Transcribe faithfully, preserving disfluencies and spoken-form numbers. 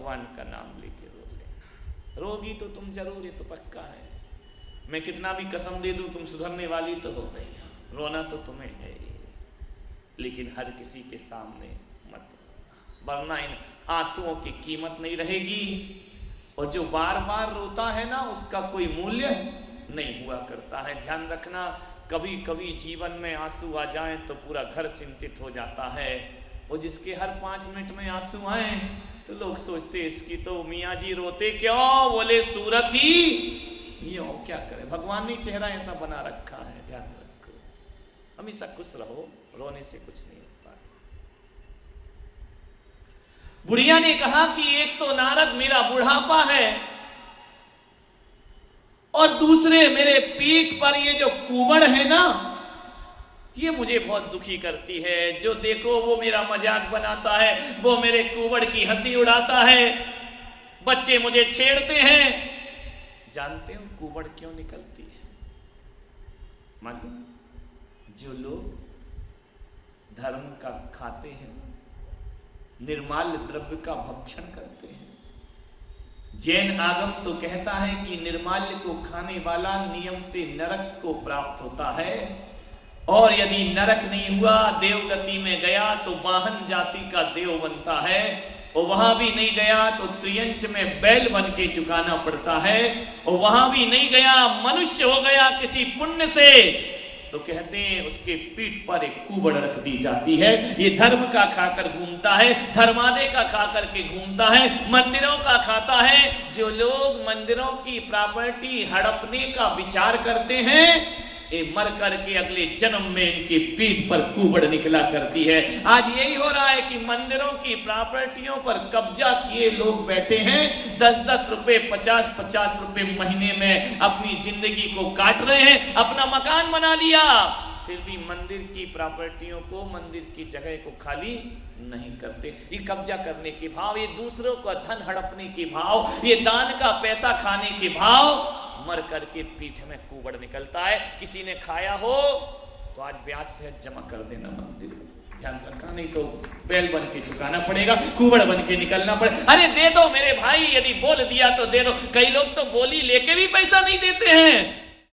भगवान का नाम लेके रो लेना। रोगी तो तुम जरूर, ये तो पक्का है। मैं कितना भी कसम दे दूं तुम सुधरने वाली तो हो नहीं, रोना तो तुम्हें है ही, लेकिन हर किसी के सामने मत, वरना इन आंसुओं की कीमत नहीं रहेगी। और जो बार बार रोता है ना, उसका कोई मूल्य नहीं हुआ करता है। ध्यान रखना, कभी कभी जीवन में आंसू आ जाए तो पूरा घर चिंतित हो जाता है। और जिसके हर पाँच मिनट में आंसू आए तो लोग सोचते इसकी तो मियाँ जी रोते क्यों, बोले सूरत ही यो, क्या करे, भगवान ने चेहरा ऐसा बना रखा है। ध्यान रखो, हमेशा खुश रहो, रोने से कुछ नहीं होता। बुढ़िया ने कहा कि एक तो नारद मेरा बुढ़ापा है और दूसरे मेरे पीठ पर ये जो कुबड़ है ना, ये मुझे बहुत दुखी करती है। जो देखो वो मेरा मजाक बनाता है, वो मेरे कुबड़ की हंसी उड़ाता है, बच्चे मुझे छेड़ते हैं। जानते हो कुबड़ क्यों निकलती है? मालूम? जो लोग धर्म का खाते हैं, निर्माल्य द्रव्य का भक्षण करते हैं। जैन आगम तो कहता है कि निर्माल्य को खाने वाला नियम से नरक को प्राप्त होता है, और यदि नरक नहीं हुआ, देवगति में गया तो वाहन जाति का देव बनता है, और वहां भी नहीं गया तो त्रियंच में बैल बन के चुकाना पड़ता है, और वहां भी नहीं गया, मनुष्य हो गया किसी पुण्य से, तो कहते हैं उसके पीठ पर एक कुबड़ रख दी जाती है। ये धर्म का खाकर घूमता है, धर्मादे का खाकर के घूमता है, मंदिरों का खाता है। जो लोग मंदिरों की प्रॉपर्टी हड़पने का विचार करते हैं, ये मर करके अगले जन्म में इनकी पीठ पर कुबड़ निकला करती है। आज यही हो रहा है कि मंदिरों की प्रॉपर्टियों पर कब्जा किए लोग बैठे हैं, दस दस रुपए पचास पचास रुपए महीने में अपनी जिंदगी को काट रहे हैं, अपना मकान बना लिया, फिर भी मंदिर की प्रॉपर्टियों को, मंदिर की जगह को खाली नहीं करते। ये कब्जा करने के भाव, ये दूसरों का धन हड़पने के भाव, ये दान का पैसा खाने के भाव, मर करके पीठ में कुबड़ निकलता है। किसी ने खाया हो तो आज ब्याज से जमा कर देना मंदिर, ध्यान रखना, नहीं तो बैल बन के चुकाना पड़ेगा, कुबड़ बन के निकलना पड़े। अरे दे दो मेरे भाई, यदि बोल दिया तो दे दो। कई लोग तो बोली लेके भी पैसा नहीं देते हैं।